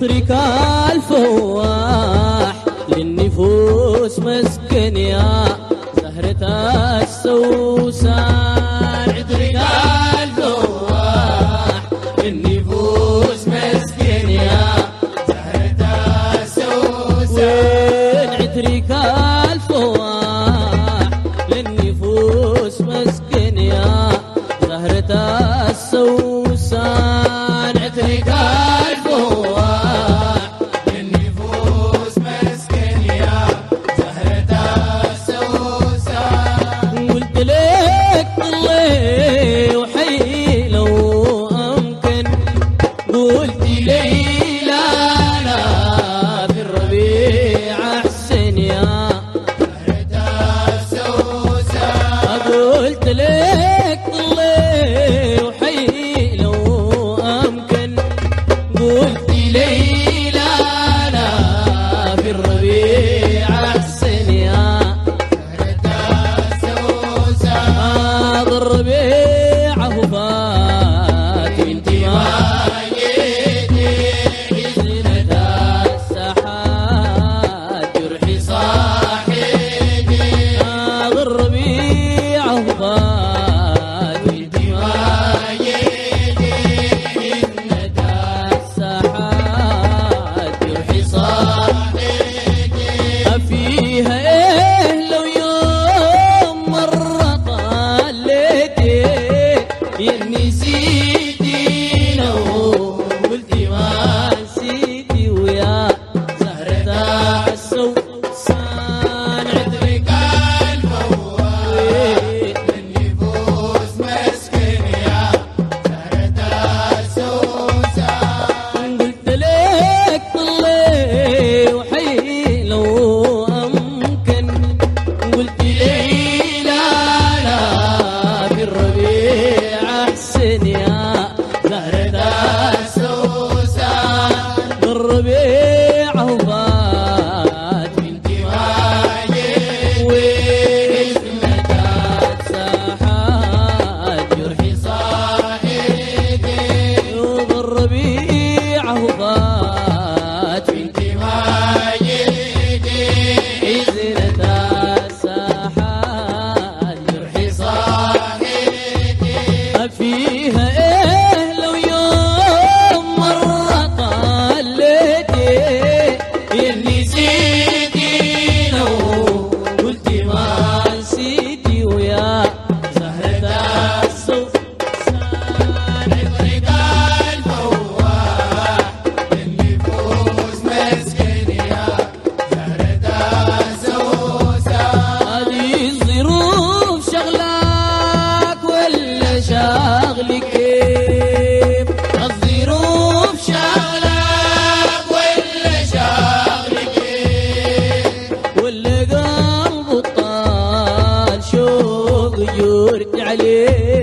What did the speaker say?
عطرك الفواح للنفوس مسكن يا زهرة السوسان. عطرك الفواح للنفوس مسكن يا زهرة السوسان. عطرك الفواح للنفوس مسكن يا زهرة السوسان. عطرك الفواح للنفوس مسكن يا زهرة السوسان. قلت لك طلي وحي لو أمكن، قلت لي لا لا في الربيع أحسن يا زهرة السوسان. قلت لك طلي وحي لو أمكن، قلت لي لا لا في الربيع أحسن يا زهرة السوسان. هذا الربيع هفات بنت مايتي زينة السحاب جرحي صاحبي. هذا الربيع هفات بنت مايتي زينة السحاب جرحي صاحبي. فيها ايه لو يوم مرة طليتي يا نسيتي لو قلتي ما نسيتي ويا زهرة السوسان. عطرك الفواح للنفوس مسكن يا زهرة السوسان. قلت لك طلي وحي لو أمكن، قلت لي لا لا في الربيع أحسن يا زهرة السوسان. الربيع هفات بنت مايتي وزينة السحاب جرحي صاحبي. الربيع هفات بنت مايتي زينة السحاب جرحي صاحبي. فيها ايه لو يوم مرة طليتي يا نسيتي لو قلتي ما نسيتي ويا زهرة السوسان. عطرك الفواح للنفوس مسكن يا زهرة السوسان. هذه الظروف شغلاك ولا شاغلك كيف؟ الظروف شغلاك ولا شاغلك كيف؟ ولا قلب الطال شوق جرت عليه